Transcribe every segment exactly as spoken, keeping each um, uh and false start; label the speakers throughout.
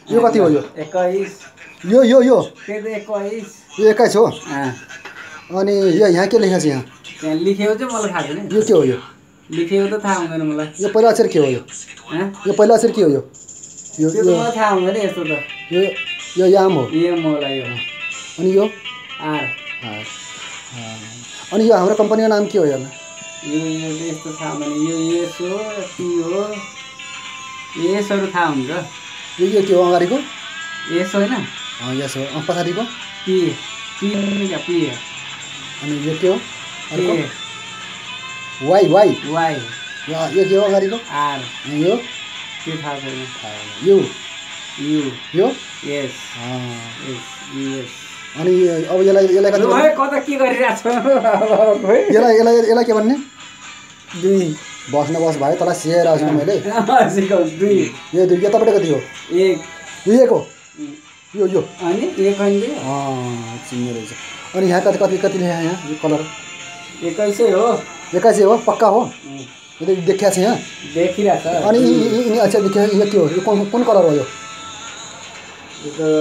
Speaker 1: यो कति हो यो
Speaker 2: एक्काइस
Speaker 1: यो यो यो
Speaker 2: त्यो त एक्काइस
Speaker 1: यो एक्काइस हो
Speaker 2: अँ
Speaker 1: अनि यो यहाँ के लेखेको छ यहाँ
Speaker 2: त्यहाँ लेखेको चाहिँ मलाई थाहा छैन
Speaker 1: यो के हो यो
Speaker 2: लेखेको त थाहा हुँदैन मलाई
Speaker 1: यो पहिला अक्षर के हो यो
Speaker 2: हँ
Speaker 1: यो पहिला अक्षर के हो यो यो
Speaker 2: त्यो त मलाई थाहा हुँदैन यस्तो त
Speaker 1: यो यो याम हो
Speaker 2: ए मलाई यो
Speaker 1: अनि यो
Speaker 2: आर
Speaker 1: अँ, अनि यो हाम्रो कम्पनीको नाम के हो यहाँ
Speaker 2: यो यो चाहिँ यस्तो थाहा हुँदैन यो एस हो टी हो एसहरू थाहा हुन्छ
Speaker 1: यो यो के हो अगाडिको
Speaker 2: एस होइन
Speaker 1: अँ यस हो अँ पछाडिको
Speaker 2: पी पी क्या पी
Speaker 1: अनि यो के हो
Speaker 2: ए
Speaker 1: वाइ वाइ
Speaker 2: वाइ
Speaker 1: यो यो के हो अगाडिको
Speaker 2: आर
Speaker 1: अनि यो
Speaker 2: त्यो थाहा छैन
Speaker 1: यु
Speaker 2: यु
Speaker 1: यो
Speaker 2: एस
Speaker 1: अँ,
Speaker 2: एस युएस
Speaker 1: अनि अब यसलाई यसलाई कति भन्ने?
Speaker 2: कता के गरिरहेको छ
Speaker 1: यसलाई यसलाई यसलाई के भन्ने
Speaker 2: दुई
Speaker 1: बस न बस भाइ तँलाई सिकाएर आएको छु मैले
Speaker 2: सिकाउ दुई
Speaker 1: यो दुई यतापट्टि कति हो
Speaker 2: एक
Speaker 1: दुई एक हो यो यो
Speaker 2: अनि एक अनि
Speaker 1: अँ चिन्ने रहेछ अनि यहाँ कति कति कति लेखा यहाँ यो कलर
Speaker 2: एक्काइसै हो
Speaker 1: एक्काइसै हो पक्का हो यो त देखिया छ यहाँ
Speaker 2: देखिरहेको छ
Speaker 1: अनि यी- यी- यी- अच्छा देखिया यो के हो यो कुन कुन कलर हो यो
Speaker 2: यो त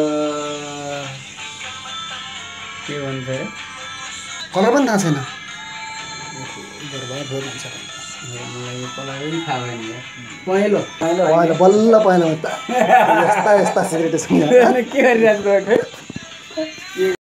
Speaker 2: के भन्छ अरे
Speaker 1: कलर पनि थाहा छैन बर्बाद भयो भन्छ
Speaker 2: मलाई यो कलर पनि थाहा भएन यार पहेँलो पहेँलो
Speaker 1: पहेँलो बल्ल पहेँलो यस्ता यस्ता सिगरेट छ यहाँ
Speaker 2: के गरिरहेको